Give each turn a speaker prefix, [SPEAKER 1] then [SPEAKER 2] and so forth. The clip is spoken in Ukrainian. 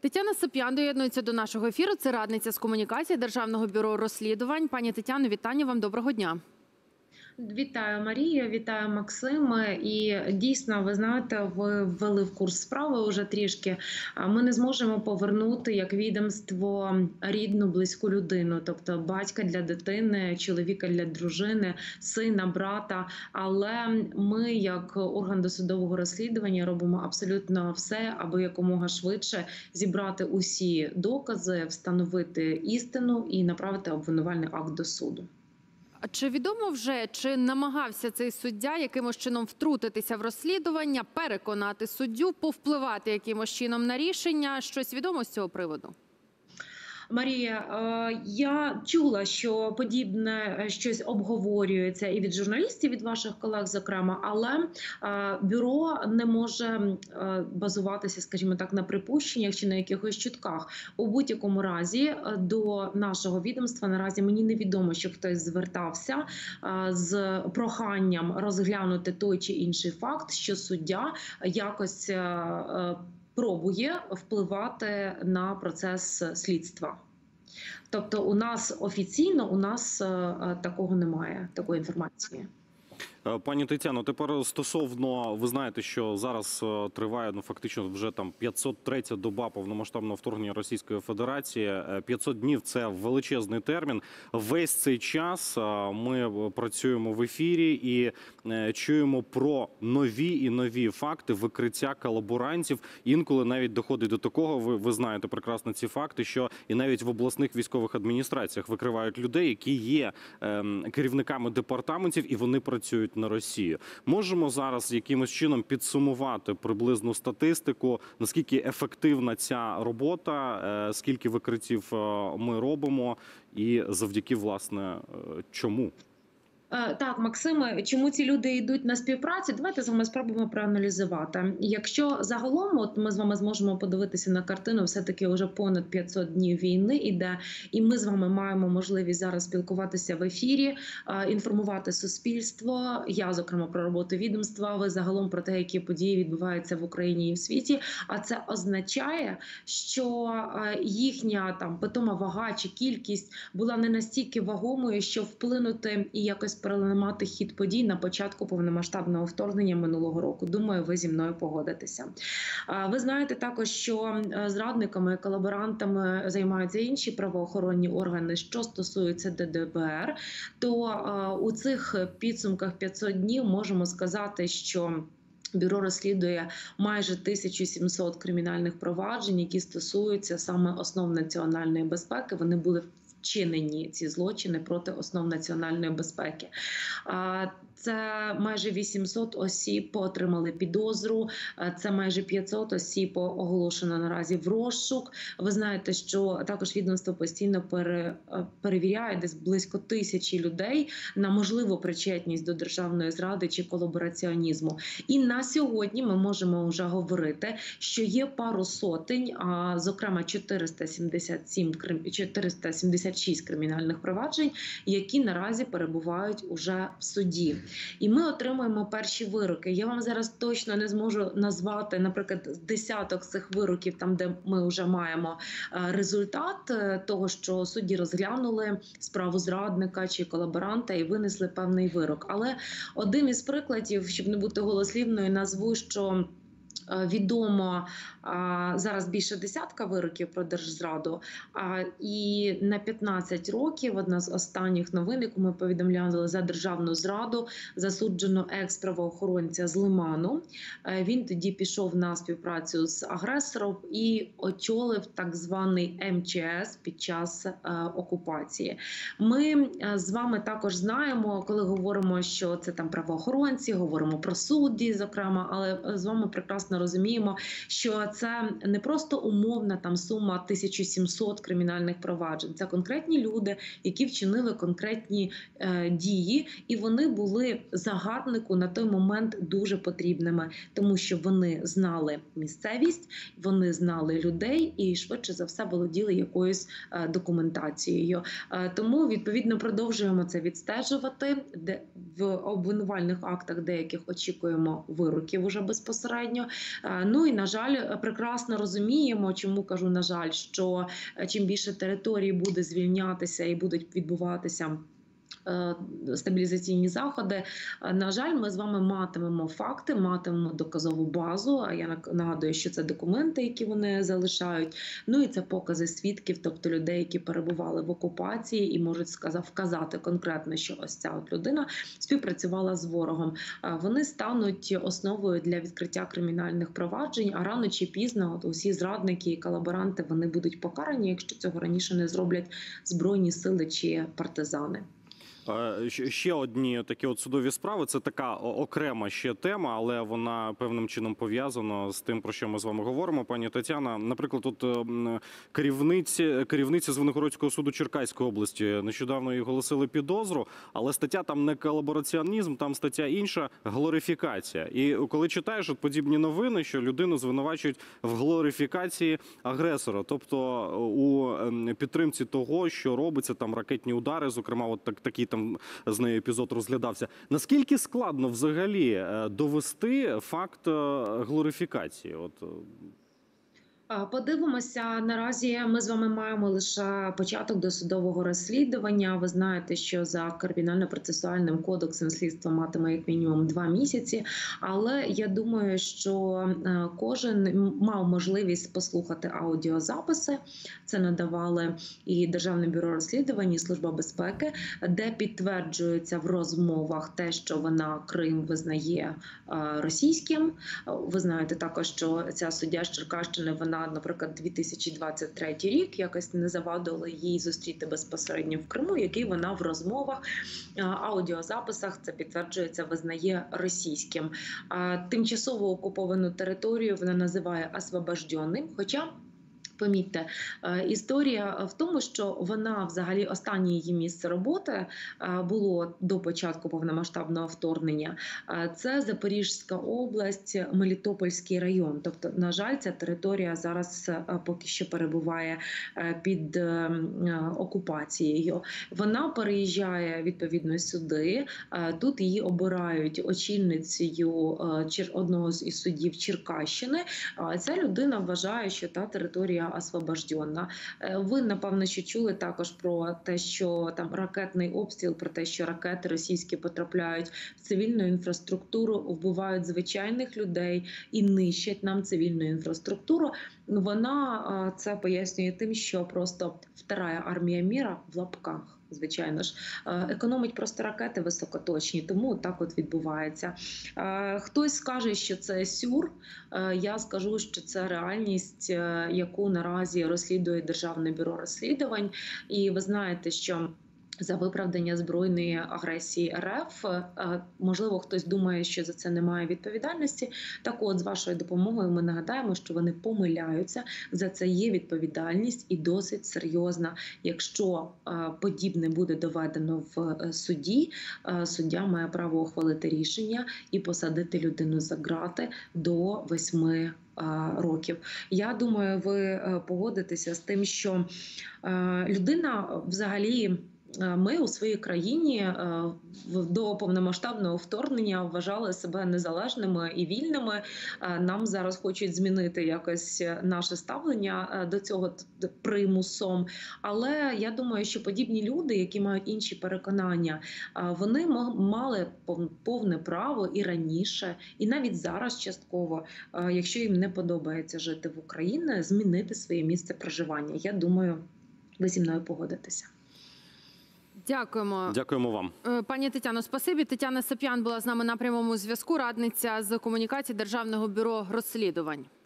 [SPEAKER 1] Тетяна Сап'ян доєднується до нашого ефіру. Це радниця з комунікації Державного бюро розслідувань. Пані Тетяно, вітання вам. Доброго дня.
[SPEAKER 2] Вітаю, Марія, вітаю, Максим. І дійсно, ви знаєте, ви ввели в курс справи уже трішки. Ми не зможемо повернути як відомство рідну, близьку людину, тобто батька для дитини, чоловіка для дружини, сина, брата. Але ми, як орган досудового розслідування, робимо абсолютно все, аби якомога швидше зібрати усі докази, встановити істину і направити обвинувальний акт до суду.
[SPEAKER 1] Чи відомо вже, чи намагався цей суддя якимось чином втрутитися в розслідування, переконати суддю, повпливати якимось чином на рішення? Щось відомо з цього приводу?
[SPEAKER 2] Марія, я чула, що подібне щось обговорюється і від журналістів, від ваших колег, зокрема, але бюро не може базуватися, скажімо так, на припущеннях чи на якихось чутках. У будь-якому разі до нашого відомства наразі мені невідомо, що хтось звертався з проханням розглянути той чи інший факт, що суддя якось пробує впливати на процес слідства. Тобто у нас офіційно такого немає, такої інформації.
[SPEAKER 3] Пані Тетяно, тепер стосовно, ви знаєте, що зараз триває фактично вже там 503-я доба повномасштабного вторгнення Російської Федерації. 500 днів – це величезний термін. Весь цей час ми працюємо в ефірі і чуємо про нові і нові факти викриття колаборантів. Інколи навіть доходить до такого, ви знаєте прекрасно ці факти, що і навіть в обласних військових адміністраціях викривають людей, які є керівниками департаментів, і вони працюють на Росію. Можемо зараз якимось чином підсумувати приблизну статистику, наскільки ефективна ця робота, скільки викриттів ми робимо і завдяки, власне, чому?
[SPEAKER 2] Так, Максиме, чому ці люди йдуть на співпрацю? Давайте з вами спробуємо проаналізувати. Якщо загалом от ми з вами зможемо подивитися на картину, все-таки вже понад 500 днів війни іде, і ми з вами маємо можливість зараз спілкуватися в ефірі, інформувати суспільство, я, зокрема, про роботу відомства, ви загалом про те, які події відбуваються в Україні і в світі. А це означає, що їхня там питома вага чи кількість була не настільки вагомою, що вплинути і якось переламати хід подій на початку повномасштабного вторгнення минулого року. Думаю, ви зі мною погодитеся. Ви знаєте також, що зрадниками і колаборантами займаються інші правоохоронні органи, що стосується ДБР, то у цих підсумках 500 днів можемо сказати, що бюро розслідує майже 1700 кримінальних проваджень, які стосуються саме основ національної безпеки. Вони були вчинені, ці злочини, проти основ національної безпеки. Це майже 800 осіб отримали підозру, це майже 500 осіб оголошено наразі в розшук. Ви знаєте, що також відомство постійно перевіряє десь близько 1000 людей на можливу причетність до державної зради чи колабораціонізму. І на сьогодні ми можемо вже говорити, що є пару сотень, зокрема 476 кримінальних проваджень, які наразі перебувають уже в суді. І ми отримуємо перші вироки. Я вам зараз точно не зможу назвати, наприклад, десяток цих вироків, там, де ми вже маємо результат того, що судді розглянули справу зрадника чи колаборанта і винесли певний вирок. Але один із прикладів, щоб не бути голослівною, назву, що відомо зараз більше десятка вироків про держзраду, і на 15 років одна з останніх новин, яку ми повідомляли, за державну зраду засуджено екс-правоохоронця з Лиману. Він тоді пішов на співпрацю з агресором і очолив так званий МЧС під час окупації. Ми з вами також знаємо, коли говоримо, що це там правоохоронці, говоримо про судді, зокрема, але з вами прекрасно розуміємо, що це не просто умовна там сума 1700 кримінальних проваджень. Це конкретні люди, які вчинили конкретні дії, і вони були загарбнику на той момент дуже потрібними, тому що вони знали місцевість, вони знали людей і швидше за все володіли якоюсь документацією. Тому, відповідно, продовжуємо це відстежувати. В обвинувальних актах деяких очікуємо вироків уже безпосередньо. Ну і, на жаль, прекрасно розуміємо, чому кажу, на жаль, що чим більше територій буде звільнятися і будуть відбуватися стабілізаційні заходи. На жаль, ми з вами матимемо факти, матимемо доказову базу. А я нагадую, що це документи, які вони залишають. Ну і це покази свідків, тобто людей, які перебували в окупації і можуть вказати конкретно, що ось ця от людина співпрацювала з ворогом. Вони стануть основою для відкриття кримінальних проваджень, а рано чи пізно от усі зрадники і колаборанти вони будуть покарані, якщо цього раніше не зроблять Збройні сили чи партизани.
[SPEAKER 3] Ще одні такі от судові справи. Це така окрема ще тема, але вона певним чином пов'язана з тим, про що ми з вами говоримо. Пані Тетяна, наприклад, тут керівниці Звенигородського суду Черкаської області нещодавно їй оголосили підозру, але стаття там не колабораціонізм, там стаття інша – глорифікація. І коли читаєш от подібні новини, що людину звинувачують в глорифікації агресора, тобто у підтримці того, що робиться, там ракетні удари, зокрема, от такі там з нею епізод розглядався. Наскільки складно взагалі довести факт глорифікації?
[SPEAKER 2] Подивимося. Наразі ми з вами маємо лише початок досудового розслідування. Ви знаєте, що за кримінально-процесуальним кодексом слідство матиме як мінімум 2 місяці. Але я думаю, що кожен мав можливість послухати аудіозаписи. Це надавали і Державне бюро розслідувань, і Служба безпеки, де підтверджується в розмовах те, що вона Крим визнає російським. Ви знаєте також, що ця суддя з Черкащини, вона, наприклад, 2023 рік якось не завадило їй зустріти безпосередньо в Криму, який вона в розмовах, аудіозаписах, це підтверджується, визнає російським. Тимчасово окуповану територію вона називає освобожденним, хоча помітьте, історія в тому, що вона взагалі останнє її місце роботи було до початку повномасштабного вторгнення. Це Запорізька область, Мелітопольський район. Тобто, на жаль, ця територія зараз поки що перебуває під окупацією. Вона переїжджає відповідно сюди. Тут її обирають очільницею одного із судів Черкащини. Ця людина вважає, що та територія освобождена. Ви, напевно, що чули також про те, що там ракетний обстріл, про те, що ракети російські потрапляють в цивільну інфраструктуру, вбивають звичайних людей і нищать нам цивільну інфраструктуру. Вона це пояснює тим, що просто вторая армія міра в лапках. Звичайно ж, економить просто ракети високоточні, тому так от відбувається. Хтось скаже, що це сюр, я скажу, що це реальність, яку наразі розслідує Державне бюро розслідувань. І ви знаєте, що за виправдання збройної агресії РФ, можливо, хтось думає, що за це немає відповідальності. Так от, з вашою допомогою ми нагадаємо, що вони помиляються. За це є відповідальність і досить серйозна. Якщо подібне буде доведено в суді, суддя має право ухвалити рішення і посадити людину за ґрати до 8 років. Я думаю, ви погодитеся з тим, що людина взагалі... Ми у своїй країні до повномасштабного вторгнення вважали себе незалежними і вільними. Нам зараз хочуть змінити якось наше ставлення до цього примусом. Але я думаю, що подібні люди, які мають інші переконання, вони мали повне право і раніше, і навіть зараз частково, якщо їм не подобається жити в Україні, змінити своє місце проживання. Я думаю, ви зі мною погодитеся.
[SPEAKER 1] Дякуємо.
[SPEAKER 3] Дякуємо вам.
[SPEAKER 1] Пані Тетяно, спасибі. Тетяна Сап'ян була з нами на прямому зв'язку, радниця з комунікації Державного бюро розслідувань.